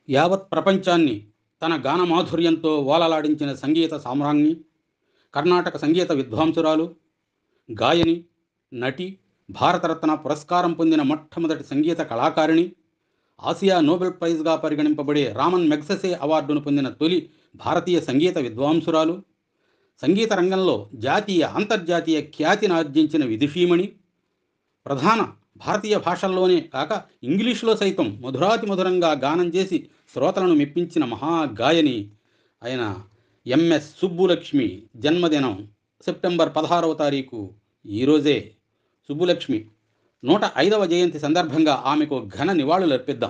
యావత్ ప్రపంచాన్ని తన గానమాధుర్యంతో ఓలలాడించిన సంగీత సామ్రాజ్ఞి, కర్ణాటక సంగీత విద్వాంసురాలు, గాయని, నటి, భారతరత్న పురస్కారం పొందిన మొట్టమొదటి సంగీత కళాకారిణి, ఆసియా నోబెల్ ప్రైజ్గా పరిగణింపబడే రామన్ మెగ్సెసే అవార్డును పొందిన తొలి భారతీయ సంగీత విద్వాంసురాలు, సంగీత రంగంలో జాతీయ అంతర్జాతీయ ఖ్యాతిని ఆర్జించిన విదుషీమణి, ప్రధాన భారతీయ భాషల్లోనే కాక ఇంగ్లీషులో సైతం మధురాతి మధురంగా గానం చేసి శ్రోతలను మెప్పించిన మహాగాయని అయిన ఎంఎస్ సుబ్బులక్ష్మి జన్మదినం సెప్టెంబర్ 16వ తారీఖు ఈరోజే. సుబ్బులక్ష్మి 105వ జయంతి సందర్భంగా ఆమెకు ఘన నివాళులు అర్పిద్దాం.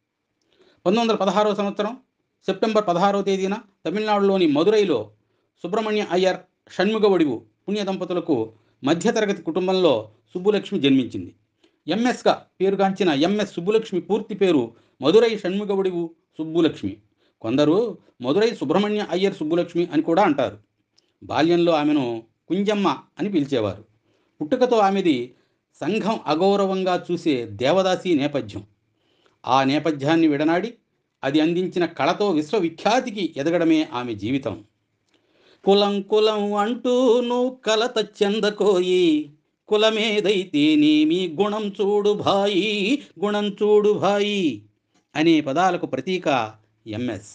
1916వ సంవత్సరం సెప్టెంబర్ 16వ తేదీన తమిళనాడులోని మదురైలో సుబ్రహ్మణ్య అయ్యర్, షణ్ముగ వడివు పుణ్య దంపతులకు మధ్యతరగతి కుటుంబంలో సుబ్బులక్ష్మి జన్మించింది. ఎంఎస్గా పేరుగాంచిన ఎంఎస్ సుబ్బులక్ష్మి పూర్తి పేరు మదురై షణ్ముగ వడివు సుబ్బులక్ష్మి. కొందరు మదురై సుబ్రహ్మణ్య అయ్యర్ సుబ్బులక్ష్మి అని కూడా అంటారు. బాల్యంలో ఆమెను కుంజమ్మ అని పిలిచేవారు. పుట్టుకతో ఆమెది సంఘం అగౌరవంగా చూసే దేవదాసి నేపథ్యం. ఆ నేపథ్యాన్ని విడనాడి అది అందించిన కళతో విశ్వవిఖ్యాతికి ఎదగడమే ఆమె జీవితం. కులం కులం అంటూను కలత చెందకోయి, కులమేదైతేనేమి గుణం చూడు భాయి, గుణం చూడు భాయి అనే పదాలకు ప్రతీక ఎంఎస్.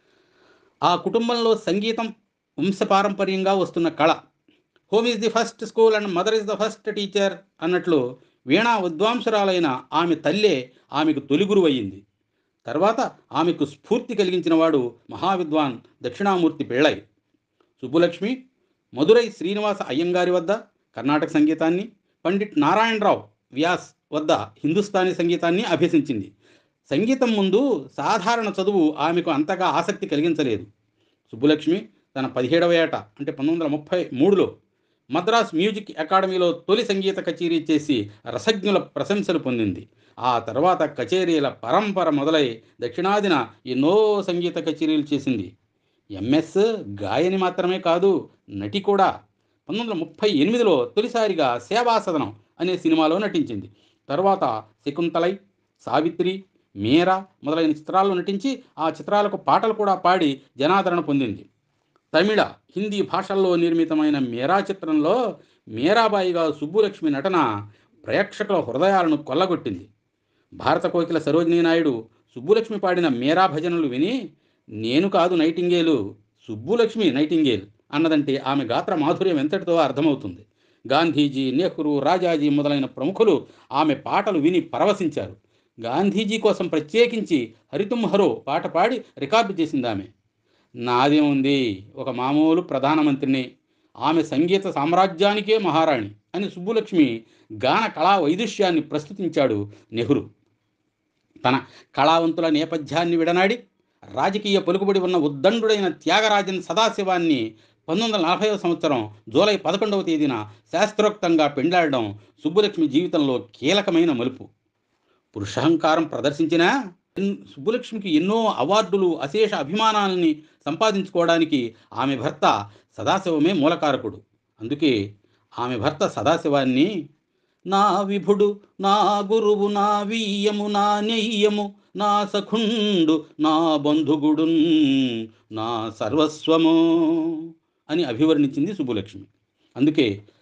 ఆ కుటుంబంలో సంగీతం వంశపారంపర్యంగా వస్తున్న కళ. Home is the first school and mother is the first teacher అన్నట్లు వీణా విద్వాంసురాలైన ఆమె తల్లే ఆమెకు తొలి గురువు అయ్యింది. తర్వాత ఆమెకు స్ఫూర్తి కలిగించిన వాడు మహావిద్వాన్ దక్షిణామూర్తి పిళ్ళై. సుబ్బులక్ష్మి మదురై శ్రీనివాస అయ్యంగారి వద్ద కర్ణాటక సంగీతాన్ని, పండిట్ నారాయణరావు వ్యాస్ వద్ద హిందుస్థానీ సంగీతాన్ని అభ్యసించింది. సంగీతం ముందు సాధారణ చదువు ఆమెకు అంతగా ఆసక్తి కలిగించలేదు. సుబ్బులక్ష్మి తన 17వ ఏట అంటే 1933లో మద్రాస్ మ్యూజిక్ అకాడమీలో తొలి సంగీత కచేరీ చేసి రసజ్ఞుల ప్రశంసలు పొందింది. ఆ తర్వాత కచేరీల పరంపర మొదలై దక్షిణాదిన ఎన్నో సంగీత కచేరీలు చేసింది. ఎంఎస్ గాయని మాత్రమే కాదు, నటి కూడా. 1938లో తొలిసారిగా సేవాసదనం అనే సినిమాలో నటించింది. తర్వాత శకుంతలై, సావిత్రి, మీరా మొదలైన చిత్రాల్లో నటించి ఆ చిత్రాలకు పాటలు కూడా పాడి జనాదరణ పొందింది. తమిళ, హిందీ భాషల్లో నిర్మితమైన మీరా చిత్రంలో మీరాబాయిగా సుబ్బులక్ష్మి నటన ప్రేక్షకుల హృదయాలను కొల్లగొట్టింది. భారత కోకిల సరోజినీ నాయుడు సుబ్బులక్ష్మి పాడిన మీరా భజనలు విని, నేను కాదు నైటింగేలు, సుబ్బులక్ష్మి నైటింగేల్ అన్నదంటే ఆమె గాత్ర మాధుర్యం ఎంతటితో అర్థమవుతుంది. గాంధీజీ, నెహ్రూ, రాజాజీ మొదలైన ప్రముఖులు ఆమె పాటలు విని పరవశించారు. గాంధీజీ కోసం ప్రత్యేకించి హరితుమ్ హరో పాట పాడి రికార్డు చేసింది ఆమె. నాదేముంది, ఒక మామూలు ప్రధానమంత్రిని, ఆమె సంగీత సామ్రాజ్యానికే మహారాణి అని సుబ్బులక్ష్మి గాన కళా వైదుష్యాన్ని ప్రస్తుతించాడు నెహ్రూ. తన కళావంతుల నేపథ్యాన్ని విడనాడి రాజకీయ పలుకుబడి ఉన్న ఉద్దండుడైన త్యాగరాజన్ సదాశివాన్ని 1940వ సంవత్సరం జూలై 11వ తేదీన శాస్త్రోక్తంగా పెండ్లాడడం సుబ్బులక్ష్మి జీవితంలో కీలకమైన మలుపు. పురుషహంకారం ప్రదర్శించిన సుబ్బులక్ష్మికి ఎన్నో అవార్డులు, అశేష అభిమానాలని సంపాదించుకోవడానికి ఆమె భర్త సదాశివమే మూలకారకుడు. అందుకే ఆమె భర్త సదాశివాన్ని నా విభుడు, నా గురువు, నా వీయము, నా నెయ్యము, నా సఖుండు, నా బంధుగుడు, నా సర్వస్వము అని అభివర్ణించింది సుబ్బులక్ష్మి. అందుకే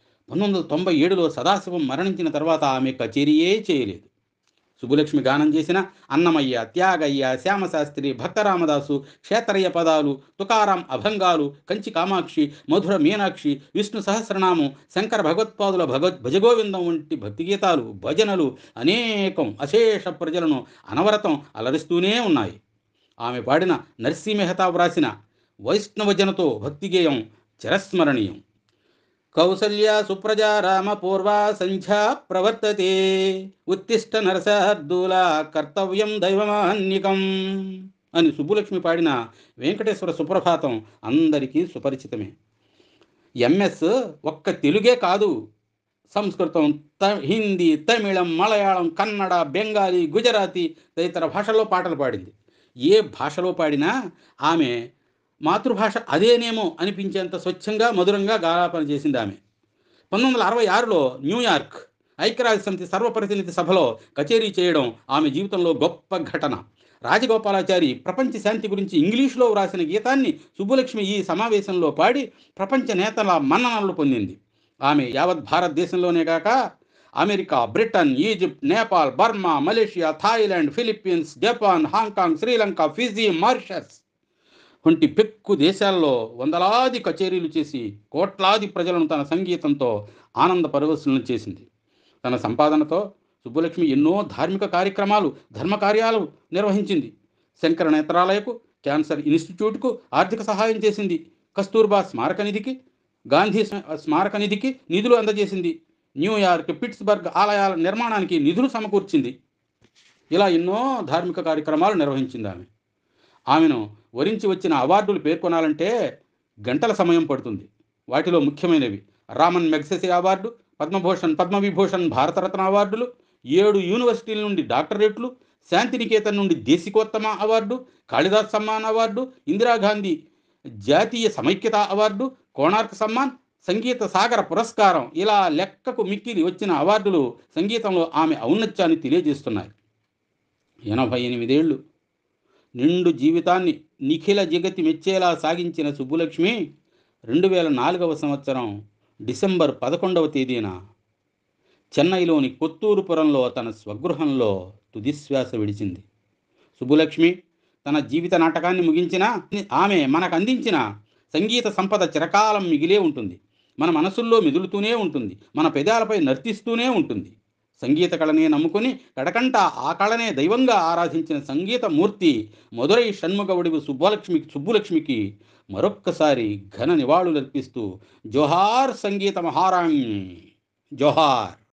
1997లో సదాశివం మరణించిన తర్వాత ఆమె కచేరీయే చేయలేదు. సుబ్బులక్ష్మి గానం చేసిన అన్నమయ్య, త్యాగయ్య, శ్యామశాస్త్రి, భక్తరామదాసు, క్షేత్రయ్య పదాలు, తుకారాం అభంగాలు, కంచి కామాక్షి, మధుర మీనాక్షి, విష్ణు సహస్రనామం, శంకర భగవత్పాదుల భజగోవిందం వంటి భక్తిగీతాలు, భజనలు అనేకం అశేష ప్రజలను అనవరతం అలరిస్తూనే ఉన్నాయి. ఆమె పాడిన నర్సీ మెహతా వ్రాసిన వైష్ణవజనతో భక్తిగేయం చిరస్మరణీయం. కౌసల్య సుప్రజా రామ పూర్వా సంధ్యా ప్రవర్తతే, ఉత్తిష్ట నరసార్దూల కర్తవ్యం దైవమాన్నికం అని సుబ్బులక్ష్మి పాడిన వెంకటేశ్వర సుప్రభాతం అందరికీ సుపరిచితమే. ఎంఎస్ ఒక్క తెలుగే కాదు, సంస్కృతం, హిందీ, తమిళం, మలయాళం, కన్నడ, బెంగాలీ, గుజరాతీ తదితర భాషల్లో పాటలు పాడింది. ఏ భాషలో పాడినా ఆమె మాతృభాష అదేనేమో అనిపించేంత స్వచ్ఛంగా, మధురంగా గాలాపన చేసింది ఆమె. 1966లో న్యూయార్క్ ఐక్యరాజ్య సమితి సర్వప్రతినిధి సభలో కచేరీ చేయడం ఆమె జీవితంలో గొప్ప ఘటన. రాజగోపాలాచారి ప్రపంచ శాంతి గురించి ఇంగ్లీషులో వ్రాసిన గీతాన్ని సుబ్బులక్ష్మి ఈ సమావేశంలో పాడి ప్రపంచ నేతల మన్ననలు పొందింది. ఆమె యావత్ భారతదేశంలోనే కాక America, Britain, Egypt, Nepal, Burma, Malaysia, Thailand, Philippines, Japan, Hong Kong, Sri Lanka, Fiji, Mauritius వంటి పెక్కు దేశాల్లో వందలాది కచేరీలు చేసి కోట్లాది ప్రజలను తన సంగీతంతో ఆనంద పరవశులను చేసింది. తన సంపాదనతో సుబ్బులక్ష్మి ఎన్నో ధార్మిక కార్యక్రమాలు, ధర్మకార్యాలు నిర్వహించింది. శంకర నేత్రాలయకు, క్యాన్సర్ ఇన్స్టిట్యూట్కు ఆర్థిక సహాయం చేసింది. కస్తూర్బా స్మారక నిధికి, గాంధీ స్మారక నిధికి నిధులు అందజేసింది. న్యూయార్క్, పిట్స్బర్గ్ ఆలయాల నిర్మాణానికి నిధులు సమకూర్చింది. ఇలా ఎన్నో ధార్మిక కార్యక్రమాలు నిర్వహించింది ఆమె. ఆమెను వరించి వచ్చిన అవార్డులు పేర్కొనాలంటే గంటల సమయం పడుతుంది. వాటిలో ముఖ్యమైనవి రామన్ మెగ్సెసే అవార్డు, పద్మభూషణ్, పద్మవిభూషణ్, భారతరత్న అవార్డులు, 7 యూనివర్సిటీల నుండి డాక్టరేట్లు, శాంతినికేతన్ నుండి దేశికోత్తమ అవార్డు, కాళిదాస్ సమ్మాన్ అవార్డు, ఇందిరాగాంధీ జాతీయ సమైక్యత అవార్డు, కోణార్క్ సమ్మాన్, సంగీత సాగర పురస్కారం, ఇలా లెక్కకు మిక్కిలి వచ్చిన అవార్డులు సంగీతంలో ఆమె ఔన్నత్యాన్ని తెలియజేస్తున్నాయి. 88 ఏళ్ళు నిండు జీవితాన్ని నిఖిల జగతి మెచ్చేలా సాగించిన సుబ్బులక్ష్మి 2004 సంవత్సరం డిసెంబర్ 11వ తేదీన చెన్నైలోని కొత్తూరుపురంలో తన స్వగృహంలో తుదిశ్వాస విడిచింది. సుబ్బులక్ష్మి తన జీవిత నాటకాన్ని ముగించిన ఆమె మనకు అందించిన సంగీత సంపద చిరకాలం మిగిలే ఉంటుంది. మన మనసుల్లో మెదులుతూనే ఉంటుంది. మన పెదాలపై నర్తిస్తూనే ఉంటుంది. సంగీత కళనే నమ్ముకుని కడకంట ఆ కళనే దైవంగా ఆరాధించిన సంగీత మూర్తి మధురై షణ్ముగవుడివి సుబ్బులక్ష్మికి మరొక్కసారి ఘన నివాళులర్పిస్తూ జోహార్ సంగీత మహారాణి, జోహార్.